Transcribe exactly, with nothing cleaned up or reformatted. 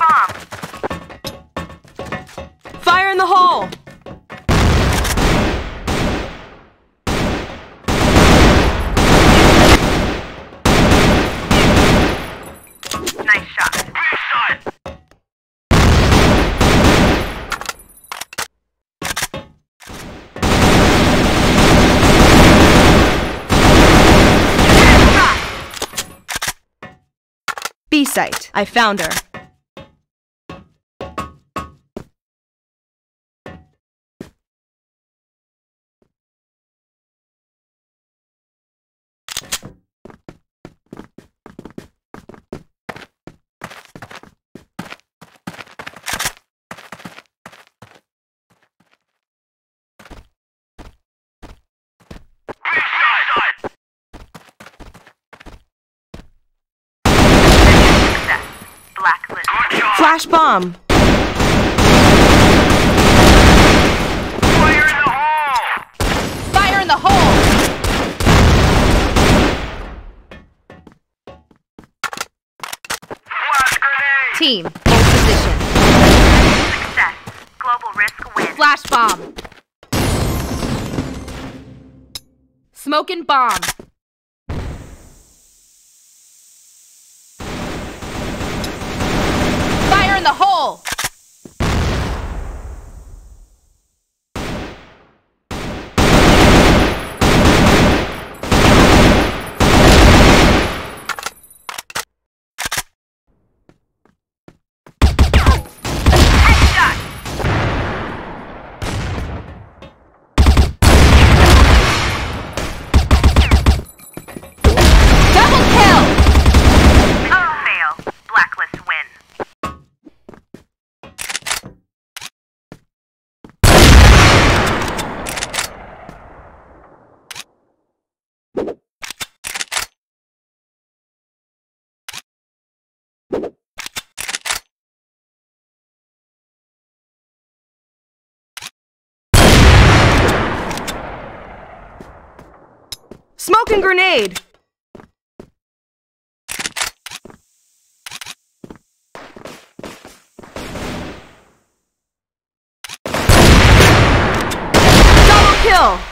bomb. Fire in the hole! Nice shot. B site. I found her. Blacklist. Flash bomb! Fire in the hole! Fire in the hole! Flash grenade! Team, hold position. Success. Global risk win. Flash bomb! Smoking bomb! Fire in the hole! Headshot! Double kill! Mission fail. Blacklist win. Smoking grenade! Double kill!